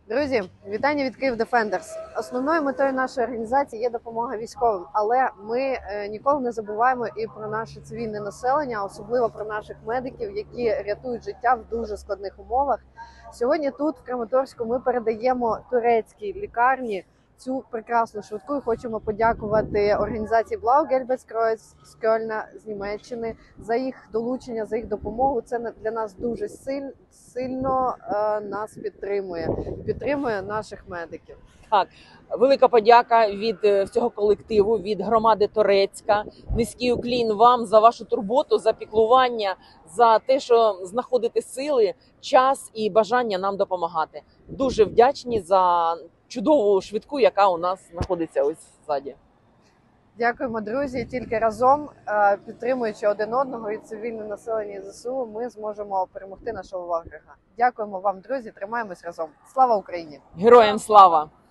Друзі, вітання від Київ Defenders. Основною метою нашої організації є допомога військовим, але ми ніколи не забуваємо і про наше цивільне населення, особливо про наших медиків, які рятують життя в дуже складних умовах. Сьогодні тут, в Краматорську, ми передаємо турецькій лікарні цю прекрасну швидку і хочемо подякувати організації Blau Gelbes Kreuz з Кельна, з Німеччини, за їх долучення, за їх допомогу. Це для нас дуже сильно нас підтримує наших медиків. Так, велика подяка від всього колективу, від громади Торецька. Низький уклін вам за вашу турботу, за піклування, за те, що знаходите сили, час і бажання нам допомагати. Дуже вдячні за чудову швидку, яка у нас знаходиться ось ззаді. Дякуємо, друзі. Тільки разом, підтримуючи один одного і цивільне населення ЗСУ, ми зможемо перемогти нашого ворога. Дякуємо вам, друзі. Тримаємось разом. Слава Україні! Героям слава!